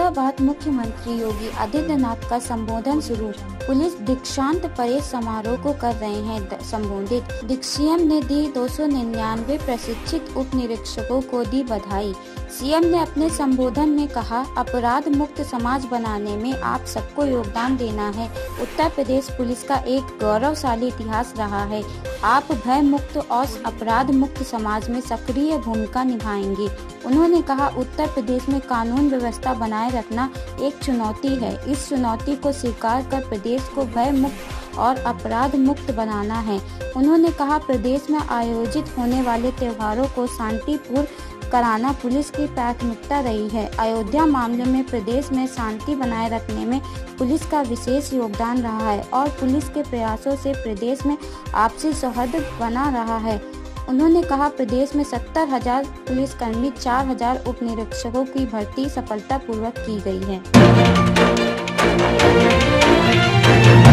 औरंगाबाद मुख्यमंत्री योगी आदित्यनाथ का संबोधन शुरू। पुलिस दीक्षांत परेड समारोह को कर रहे हैं संबोधित। सीएम ने दी 299 प्रशिक्षित उप निरीक्षकों को दी बधाई। सीएम ने अपने संबोधन में कहा, अपराध मुक्त समाज बनाने में आप सबको योगदान देना है। उत्तर प्रदेश पुलिस का एक गौरवशाली इतिहास रहा है। आप भय मुक्त और अपराध मुक्त समाज में सक्रिय भूमिका निभाएंगे। उन्होंने कहा, उत्तर प्रदेश में कानून व्यवस्था बनाए रखना एक चुनौती है। इस चुनौती को स्वीकार कर प्रदेश को भय मुक्त और अपराध मुक्त बनाना है। उन्होंने कहा, प्रदेश में आयोजित होने वाले त्योहारों को शांतिपूर्ण कराना पुलिस की प्राथमिकता रही है। अयोध्या मामले में प्रदेश में शांति बनाए रखने में पुलिस का विशेष योगदान रहा है और पुलिस के प्रयासों से प्रदेश में आपसी सौहार्द बना रहा है। उन्होंने कहा, प्रदेश में 70,000 पुलिसकर्मी, 4,000 उप निरीक्षकों की भर्ती सफलतापूर्वक की गई है।